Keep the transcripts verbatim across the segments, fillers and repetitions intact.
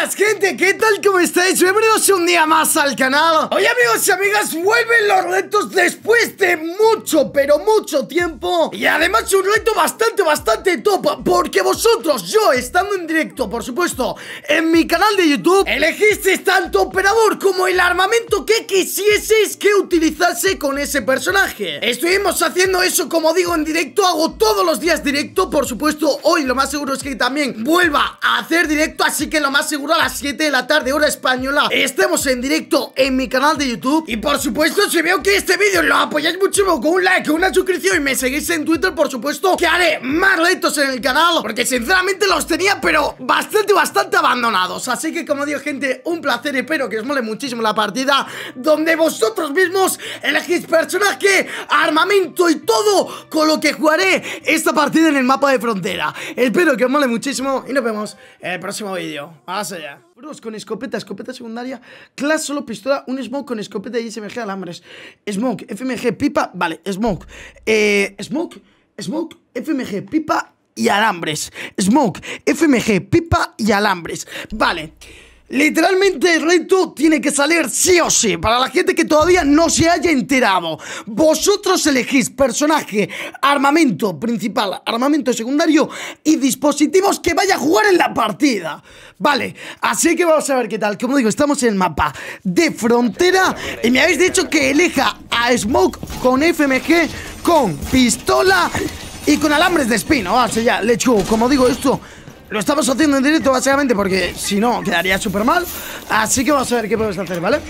buenas, gente, ¿qué tal? ¿Cómo estáis? Bienvenidos un día más al canal. Hoy, amigos y amigas, vuelven los retos después de mucho, pero mucho tiempo. Y además un reto bastante, bastante top, porque vosotros, yo, estando en directo, por supuesto, en mi canal de YouTube, elegisteis tanto operador como el armamento que quisieseis que utilizase con ese personaje. Estuvimos haciendo eso, como digo, en directo. Hago todos los días directo, por supuesto. Hoy lo más seguro es que también vuelva a hacer directo, así que lo más seguro a las siete de la tarde, hora española, estemos en directo en mi canal de YouTube. Y por supuesto, si veo que este vídeo lo apoyáis muchísimo con un like, con una suscripción y me seguís en Twitter, por supuesto que haré más retos en el canal, porque sinceramente los tenía pero bastante, bastante abandonados. Así que, como digo, gente, un placer. Espero que os mole muchísimo la partida, donde vosotros mismos elegís personaje, armamento y todo con lo que jugaré esta partida en el mapa de frontera. Espero que os mole muchísimo y nos vemos en el próximo vídeo. Vamos allá. Bros con escopeta, escopeta secundaria, class solo pistola, un smoke con escopeta y S M G alambres. Smoke, F M G, pipa, vale, smoke. Eh, smoke, smoke, F M G, pipa y alambres. Smoke, F M G, pipa y alambres. Vale. Literalmente el reto tiene que salir sí o sí. Para la gente que todavía no se haya enterado, vosotros elegís personaje, armamento principal, armamento secundario y dispositivos que vaya a jugar en la partida. Vale, así que vamos a ver qué tal. Como digo, estamos en el mapa de frontera y me habéis dicho que elija a Smoke con F M G, con pistola y con alambres de espino. Así ya, let's go. Como digo, esto lo estamos haciendo en directo básicamente porque si no quedaría súper mal. Así que vamos a ver qué podemos hacer, ¿vale?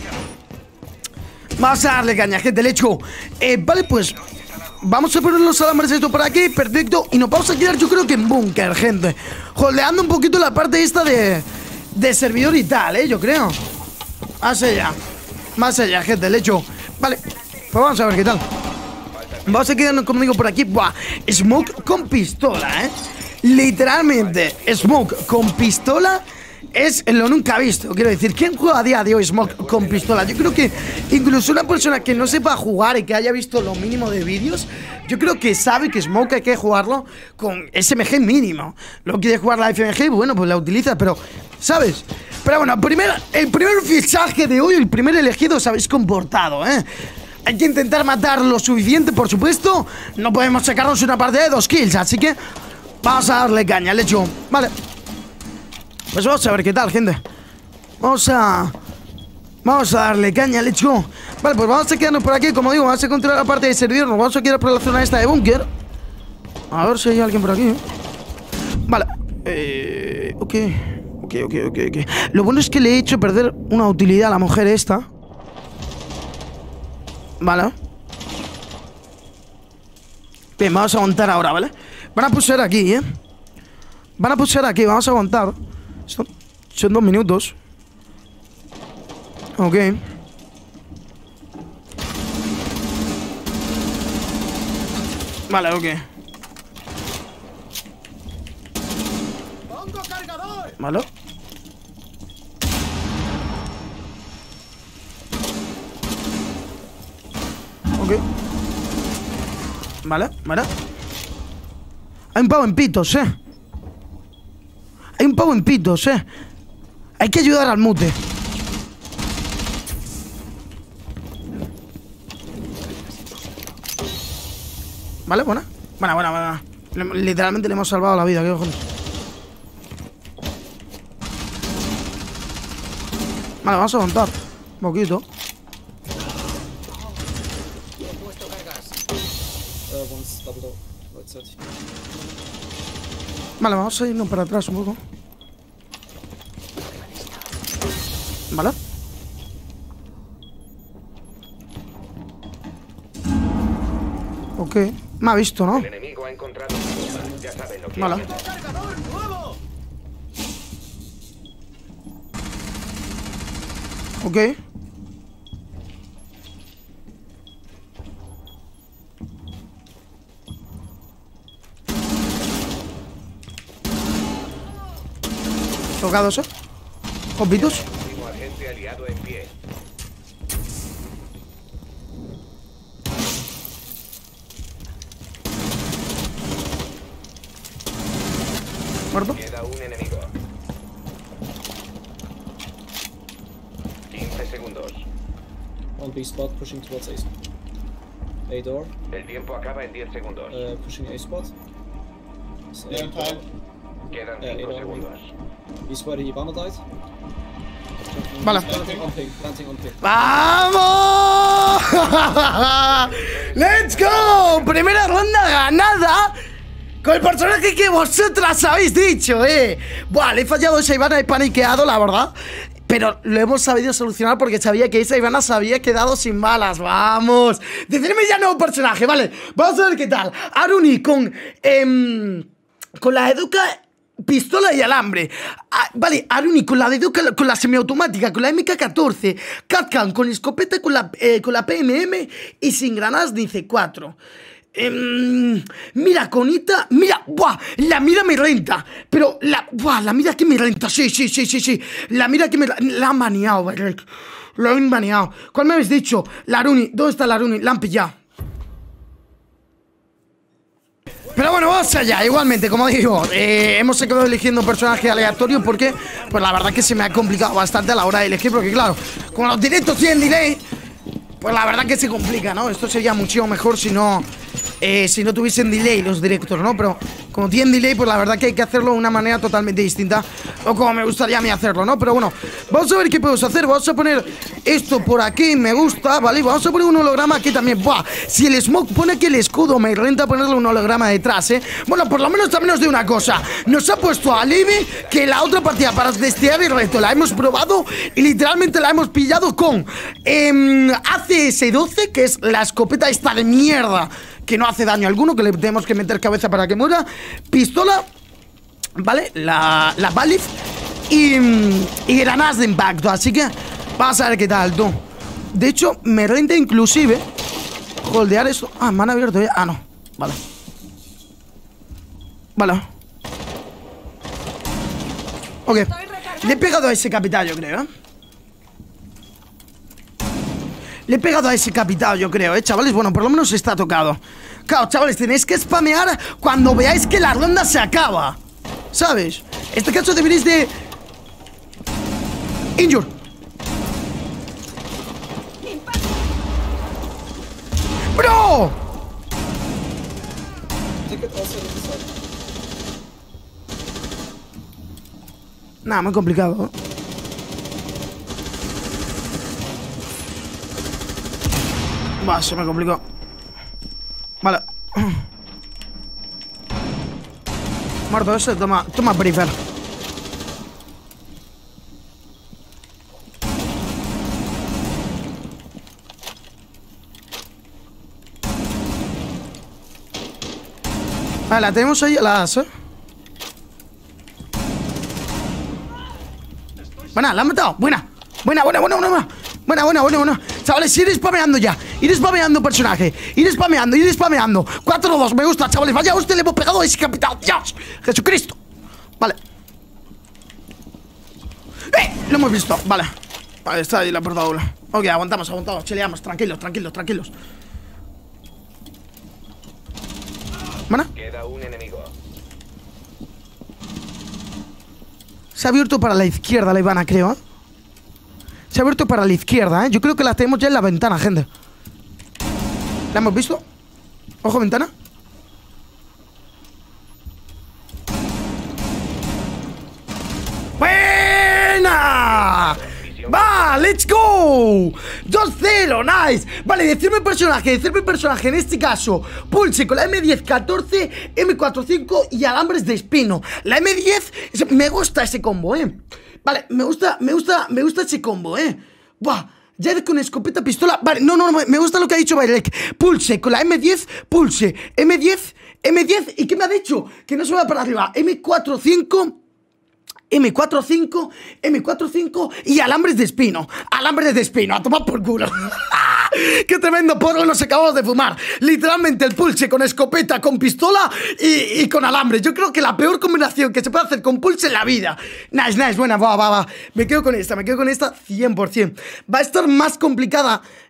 Vamos a darle caña, gente, le echo eh, Vale, pues vamos a poner los alambres esto por aquí, perfecto. Y nos vamos a quedar yo creo que en búnker, gente, holdeando un poquito la parte esta de, de servidor y tal, ¿eh? Yo creo. Más allá, más allá, gente, le echo. Vale, pues vamos a ver qué tal. Vamos a quedarnos conmigo por aquí. Buah, Smoke con pistola, ¿eh? Literalmente, Smoke con pistola es lo nunca visto. Quiero decir, ¿quién juega a día de hoy Smoke con pistola? Yo creo que incluso una persona que no sepa jugar y que haya visto lo mínimo de vídeos, yo creo que sabe que Smoke hay que jugarlo con S M G mínimo. Luego quiere jugar la F M G, bueno, pues la utiliza, pero, ¿sabes? Pero bueno, primer, el primer fichaje de hoy, el primer elegido, os habéis comportado, ¿eh? Hay que intentar matar lo suficiente, por supuesto. No podemos sacarnos una partida de dos kills, así que vamos a darle caña, le echo. Vale. Pues vamos a ver qué tal, gente. Vamos a... Vamos a darle caña, le echo. Vale, pues vamos a quedarnos por aquí. Como digo, vamos a controlar la parte de servidor. Nos vamos a quedar por la zona esta de búnker. A ver si hay alguien por aquí, ¿eh? Vale. Eh... Ok. Ok, ok, ok, ok. Lo bueno es que le he hecho perder una utilidad a la mujer esta. Vale. Bien, vamos a aguantar ahora, ¿vale? Van a pushear aquí, ¿eh? Van a pushear aquí, vamos a aguantar. Son, son dos minutos. Ok. Vale, ok. Vale. Ok. Vale, vale. Hay un pavo en pitos, eh. Hay un pavo en pitos, eh. Hay que ayudar al mute. Vale, buena. Buena, buena, buena. Literalmente le hemos salvado la vida, qué cojones. Vale, vamos a aguantar un poquito. Vale, vamos a irnos para atrás un poco. Vale. Ok. Me ha visto, ¿no? El enemigo ha encontrado una bomba. Ya saben lo que vale. Ok. Tocados, ¿eh? Compitos. Último agente aliado en pie. Muerto. Queda un enemigo. segundos. On B spot, pushing towards A spot. A door. El tiempo acaba en diez segundos. Uh, pushing A spot. So Yeah, A time. door. Quedan Eh, cinco eh, segundos. He's where he Ivana died. Vale. Planting on ping, planting on ping. ¡Vamos! ¡Let's go! Primera ronda ganada con el personaje que vosotras habéis dicho, eh. Buah, le he fallado a esa Ivana, he paniqueado, la verdad. Pero lo hemos sabido solucionar porque sabía que esa Ivana se había quedado sin balas. ¡Vamos! Decidme ya nuevo personaje, vale. Vamos a ver qué tal. Aruni con... Eh, con la Educa... Pistola y alambre. Ah, vale, Aruni con la de Educa, con la semiautomática, con la M K catorce. Catcan con escopeta, con la, eh, con la P M M y sin granadas ni C cuatro. Eh, mira, Conita, mira, buah, la mira me renta. Pero la, buah, la mira que me renta. Sí, sí, sí, sí, sí. La mira que me la han baneado, ¿vale? La han baneado. ¿Cuál me habéis dicho? La Aruni, ¿dónde está la Aruni? La han pillado. Pero bueno, vamos allá, igualmente, como digo, eh, hemos quedado eligiendo un personaje aleatorio porque, pues la verdad que se me ha complicado bastante a la hora de elegir, porque claro, como los directos tienen delay, pues la verdad que se complica, ¿no? Esto sería muchísimo mejor si no, eh, si no tuviesen delay los directos, ¿no? Pero como tienen delay, pues la verdad que hay que hacerlo de una manera totalmente distinta, o como me gustaría a mí hacerlo, ¿no? Pero bueno, vamos a ver qué podemos hacer. Vamos a poner esto por aquí, me gusta, ¿vale? Vamos a poner un holograma aquí también. ¡Buah! Si el Smoke pone aquí el escudo, me renta ponerle un holograma detrás, ¿eh? Bueno, por lo menos también nos de una cosa. Nos ha puesto a Libby que la otra partida para testear el reto la hemos probado y literalmente la hemos pillado con eh, A C S doce, que es la escopeta esta de mierda que no hace daño alguno, que le tenemos que meter cabeza para que muera. Pistola, ¿vale? La, la Balif y, y granadas de impacto. Así que vamos a ver qué tal, tú. De hecho, me renta inclusive holdear eso. Ah, me han abierto ya. Ah, no, vale. Vale. Ok. Le he pegado a ese capitán, yo creo, ¿eh? Le he pegado a ese capitán, yo creo, ¿eh, chavales? Bueno, por lo menos está tocado. Claro, chavales, tenéis que spamear cuando veáis que la ronda se acaba, ¿sabes? En este caso deberéis de... Injure. ¡Bro! Ticket also on this side. Nada, muy complicado, ¿eh? Va, se me complicó. Vale. Muerto ese, toma, toma Briefer. Vale, la tenemos ahí a las, ¿eh? Buena, la han matado, buena. Buena, buena, buena, buena. Buena, buena, buena, buena. Chavales, ir spameando ya. Ir spameando personaje. Ir spameando, ir spameando. cuatro dos, me gusta, chavales. Vaya, a usted le hemos pegado a ese capitán. ¡Dios! ¡Jesucristo! Vale. ¡Eh! Lo hemos visto. Vale. Vale, está ahí la portadura. Ok, aguantamos, aguantamos. Chileamos. Tranquilos, tranquilos, tranquilos. ¿Buena? Queda un enemigo. Se ha abierto para la izquierda la Ivana, creo, ¿eh? Se ha abierto para la izquierda, ¿eh? Yo creo que la tenemos ya en la ventana, gente. ¿La hemos visto? Ojo, ventana. ¡Buena! ¡Va! ¡Let's go! dos cero, nice. Vale, decirme personaje, decirme personaje. En este caso, Pulse con la M diez catorce, M cuarenta y cinco y alambres de espino. La M diez, me gusta ese combo, ¿eh? Vale, me gusta, me gusta, me gusta ese combo, ¿eh? Buah, ya con escopeta, pistola. Vale, no, no, no, me gusta lo que ha dicho Bailek. Pulse con la M diez, Pulse, M diez, M diez. ¿Y qué me ha dicho? Que no se va para arriba. M cuarenta y cinco, M cuarenta y cinco, M cuarenta y cinco y alambres de espino. Alambres de espino, a tomar por culo. ¡Qué tremendo porro nos acabamos de fumar! Literalmente el Pulse con escopeta, con pistola y, y con alambre. Yo creo que la peor combinación que se puede hacer con Pulse en la vida. Nice, nice, buena, va, va, va. Me quedo con esta, me quedo con esta cien por cien. Va a estar más complicada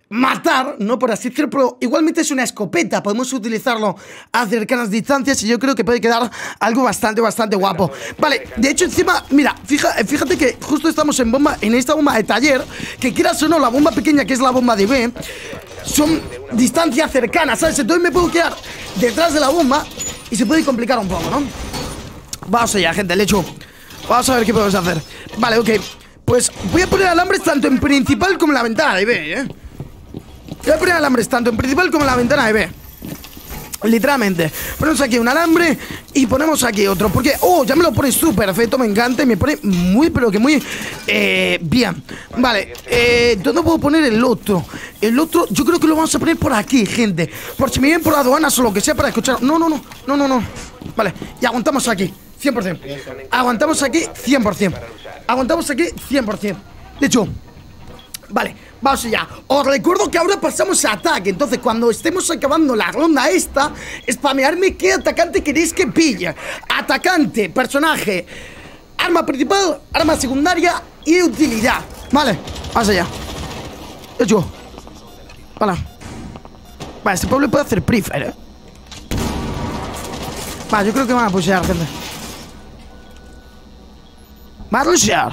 matar, ¿no? Por así decirlo, pero igualmente es una escopeta. Podemos utilizarlo a cercanas distancias y yo creo que puede quedar algo bastante, bastante guapo. Vale, de hecho encima, mira, fija, fíjate que justo estamos en bomba, en esta bomba de taller, que quieras o no, la bomba pequeña que es la bomba de B, son distancias cercanas, ¿sabes? Entonces me puedo quedar detrás de la bomba y se puede complicar un poco, ¿no? Vamos allá, gente, le echo. Vamos a ver qué podemos hacer. Vale, ok. Pues voy a poner alambres tanto en principal como en la ventana de B, ¿eh? Voy a poner alambres tanto en principal como en la ventana de B. Literalmente. Ponemos aquí un alambre y ponemos aquí otro. Porque, oh, ya me lo pone súper perfecto, me encanta. Y me pone muy, pero que muy eh, bien. Vale, eh, ¿dónde puedo poner el otro? El otro, yo creo que lo vamos a poner por aquí, gente. Por si me vienen por aduanas o lo que sea para escuchar. No, no, no, no, no, no. Vale, y aguantamos aquí, cien por cien. Aguantamos aquí, cien por cien. Aguantamos aquí, cien por cien. De hecho, vale, vamos allá. Os recuerdo que ahora pasamos a ataque. Entonces cuando estemos acabando la ronda esta, spamearme qué atacante queréis que pille. Atacante, personaje, arma principal, arma secundaria y utilidad. Vale, vamos allá. De hecho, vale. Vale, este pueblo puede hacer prefer, ¿eh? Vale, yo creo que van a pushear, gente. Va a rushear.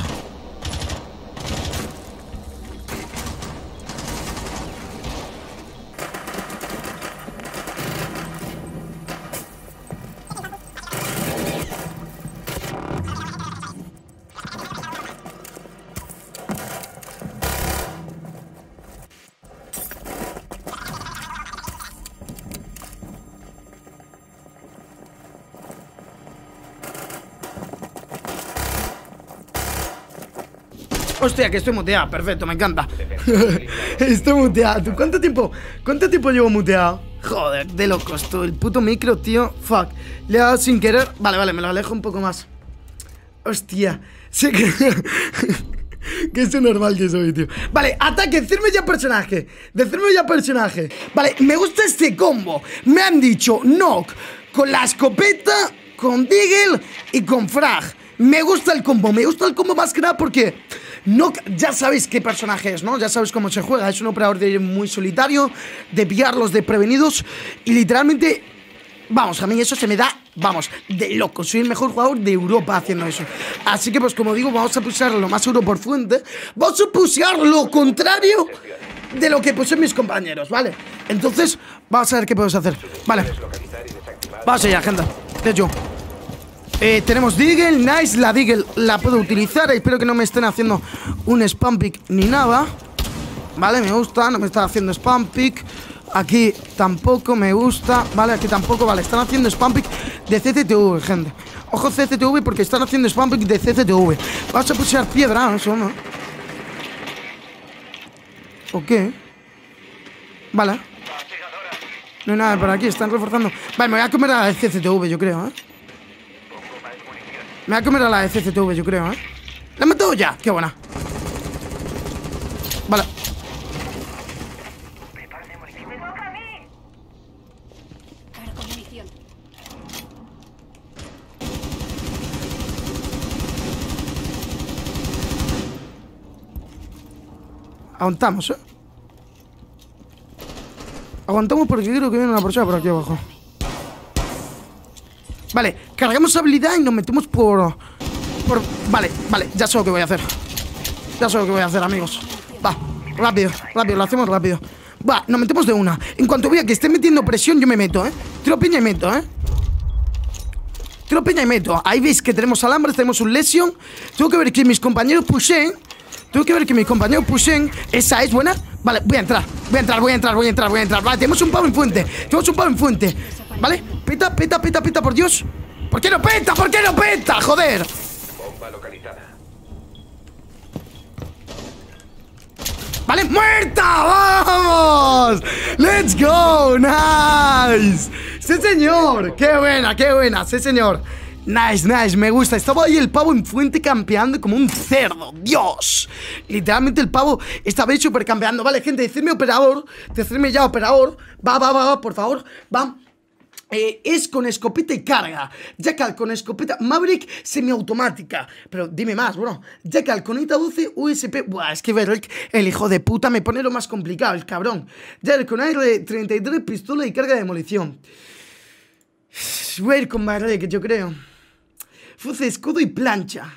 Hostia, que estoy muteado, perfecto, me encanta. Estoy muteado. ¿Tú cuánto tiempo? ¿Cuánto tiempo llevo muteado? Joder, de locos, tú. El puto micro, tío. Fuck. Le he dado sin querer. Vale, vale, me lo alejo un poco más. Hostia. Sé que... que es normal que soy, tío. Vale, ataque, decirme ya personaje. Decirme ya personaje. Vale, me gusta este combo. Me han dicho knock con la escopeta, con Deagle y con frag. Me gusta el combo, me gusta el combo más que nada porque no, ya sabéis qué personaje es, ¿no? Ya sabéis cómo se juega. Es un operador de muy solitario, de pillarlos desprevenidos. Y literalmente, vamos, a mí eso se me da, vamos, de loco. Soy el mejor jugador de Europa haciendo eso. Así que pues como digo, vamos a pushear lo más seguro por fuente. Vamos a pushear lo contrario de lo que pusieron mis compañeros, ¿vale? Entonces, vamos a ver qué podemos hacer. Vale, vamos allá, gente. De hecho Eh, tenemos Deagle, nice, la Deagle la puedo utilizar. Espero que no me estén haciendo un spam pick ni nada. Vale, me gusta, no me están haciendo spam pick. Aquí tampoco me gusta. Vale, aquí tampoco, vale, están haciendo spam pick de C C T V, gente. Ojo C C T V porque están haciendo spam pick de C C T V. Vamos a pushear piedra, eso, ¿no? Ok. Vale. No hay nada por aquí, están reforzando. Vale, me voy a comer a la de C C T V, yo creo, ¿eh? Me voy a comer a la de C C T V, yo creo, ¿eh? ¿La he matado ya? ¡Qué buena! Vale. Aguantamos, ¿eh? Aguantamos porque creo que viene una persona por aquí abajo. Vale, cargamos habilidad y nos metemos por... por... Vale, vale, ya sé lo que voy a hacer. Ya sé lo que voy a hacer, amigos. Va, rápido, rápido, lo hacemos rápido. Va, nos metemos de una. En cuanto vea que esté metiendo presión, yo me meto, ¿eh? Tiro piña y meto, ¿eh? Tiro piña y meto. Ahí veis que tenemos alambres, tenemos un lesion. Tengo que ver que mis compañeros pushen. Tengo que ver que mis compañeros pushen. Esa es buena. Vale, voy a entrar, voy a entrar, voy a entrar, voy a entrar, voy a entrar. Vale, tenemos un pavo en fuente. Tenemos un pavo en fuente. Vale, peta, peta, peta, peta, por Dios. ¿Por qué no peta? ¿Por qué no peta? Joder. Bomba localizada. Vale, muerta. ¡Vamos! ¡Let's go! ¡Nice! ¡Sí, señor! ¡Qué buena, qué buena! ¡Sí, señor! Nice, nice, me gusta. Estaba ahí el pavo en fuente campeando como un cerdo. ¡Dios! Literalmente el pavo estaba ahí super campeando. Vale, gente, decidme operador. Decidme ya operador. Va, va, va, va, por favor. Va. Eh, es con escopeta y carga. Jackal con escopeta Maverick semiautomática. Pero dime más, bro. Jackal con I T A doce U S P. Buah, es que Berrick, el hijo de puta, me pone lo más complicado, el cabrón. Jackal con R treinta y tres, pistola y carga de demolición. Voy a ir con Berrick, yo creo. Fuce, escudo y plancha.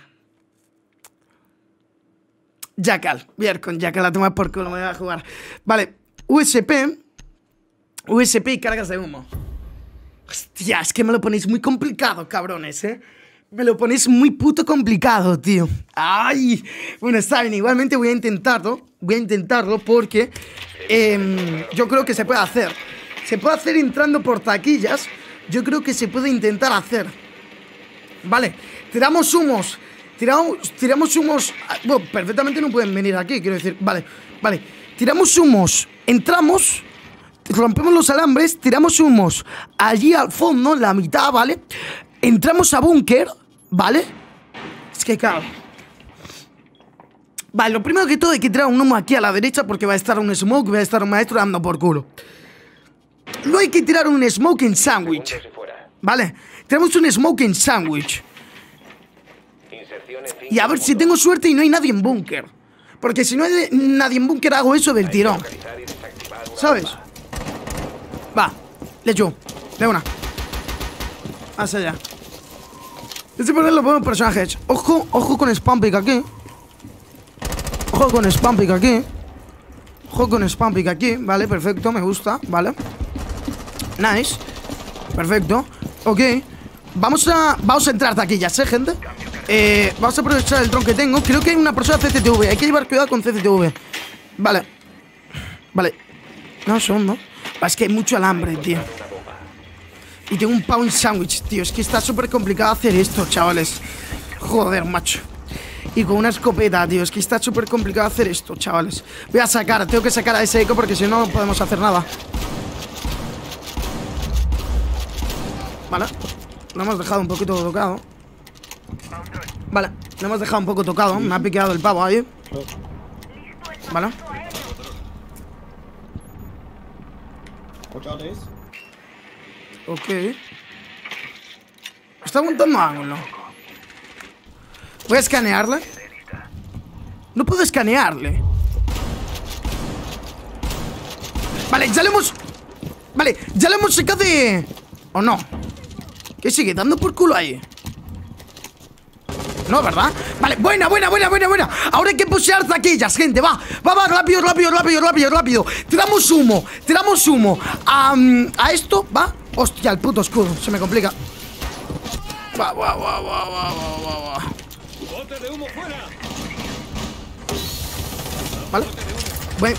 Jackal. Voy a ir con Jackal, la toma por culo, me voy a jugar. Vale, U S P. U S P y cargas de humo. Hostia, es que me lo ponéis muy complicado, cabrones, ¿eh? Me lo ponéis muy puto complicado, tío. Ay, bueno, está bien, igualmente voy a intentarlo. Voy a intentarlo porque eh, yo creo que se puede hacer. Se puede hacer entrando por taquillas. Yo creo que se puede intentar hacer. Vale, tiramos humos. Tiramos, tiramos humos. Bueno, perfectamente no pueden venir aquí, quiero decir. Vale, vale, tiramos humos. Entramos. Rompemos los alambres, tiramos humos allí al fondo, en la mitad, ¿vale? Entramos a búnker, ¿vale? Es que claro. Vale, lo primero que todo hay que tirar un humo aquí a la derecha porque va a estar un smoke, va a estar un maestro dando por culo. Luego hay que tirar un smoke en sándwich, ¿vale? Tenemos un smoke en sándwich. Y a ver si tengo suerte y no hay nadie en búnker. Porque si no hay nadie en búnker hago eso del tirón, ¿sabes? Va, le echo, de una. Hacia allá. Estoy poniendo los buenos personajes. Ojo, ojo con spam pick aquí. Ojo con spam pick aquí. Ojo con spam pick aquí. Vale, perfecto, me gusta, vale. Nice. Perfecto, ok. Vamos a, vamos a entrar taquillas, ¿eh, gente? Eh, vamos a aprovechar el dron que tengo. Creo que hay una persona C C T V. Hay que llevar cuidado con C C T V. Vale. Vale. No, un segundo. Es que hay mucho alambre, tío. Y tengo un pound sandwich, tío. Es que está súper complicado hacer esto, chavales. Joder, macho. Y con una escopeta, tío. Es que está súper complicado hacer esto, chavales. Voy a sacar, tengo que sacar a ese eco porque si no, no podemos hacer nada. Vale. Lo hemos dejado un poquito tocado. Vale, lo hemos dejado un poco tocado. Me ha piqueado el pavo ahí. Vale. Ok. Está aguantando ángulo. ¿Voy a escanearle? No puedo escanearle. Vale, ya le hemos... Vale, ya le hemos sacado de... ¿O no? ¿Qué sigue dando por culo ahí? No, ¿verdad? Vale, buena, buena, buena, buena, buena. Ahora hay que pushear taquillas, gente, va. Va, va, rápido, rápido, rápido, rápido, rápido. Tiramos humo, tiramos humo a, a esto, va. Hostia, el puto escudo, se me complica. Va, va, va, va, va, va, va. ¡Bote de humo fuera! Vale. Bueno.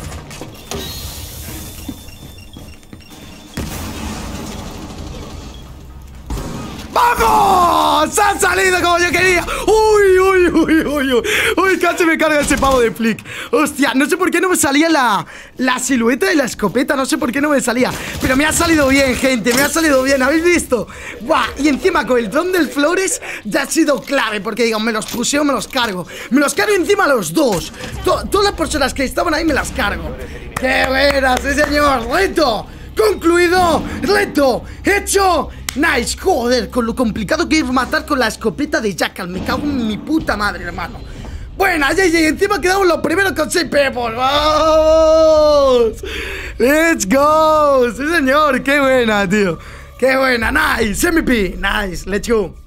¡Vamos! ¡Se ha salido como yo quería! ¡Uy, uy, uy, uy, uy! ¡Uy, casi me carga ese pavo de flick! Hostia, no sé por qué no me salía la, la silueta de la escopeta. No sé por qué no me salía. Pero me ha salido bien, gente. Me ha salido bien, ¿habéis visto? ¡Buah! Y encima con el dron del Flores ya ha sido clave. Porque digo, me los puseo, me los cargo. Me los cargo encima los dos. To Todas las personas que estaban ahí me las cargo. ¡Qué buena, sí señor! ¡Reto! ¡Concluido! ¡Reto! ¡Hecho! Nice, joder, con lo complicado que es matar con la escopeta de Jackal. Me cago en mi puta madre, hermano. Buena, J J, encima quedamos los primeros con seis people. ¡Vamos! ¡Let's go! Sí, señor, qué buena, tío. Qué buena, nice, M V P, nice, let's go.